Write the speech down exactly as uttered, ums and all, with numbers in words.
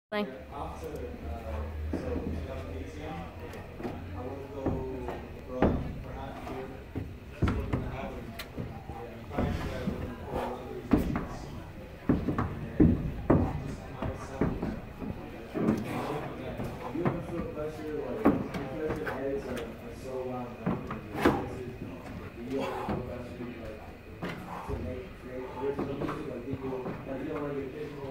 Like, After, uh, so twenty eighteen, I want to go abroad for half a year, just work on the album. Yeah, I'm trying to get a little for a lot of musicians and just myself. Yeah. You ever feel pressure, like, because your heads are, are so wound up and your voices, do you ever feel pressure, like, to make, create original music? Like, people, like, you don't want to get pigeonholed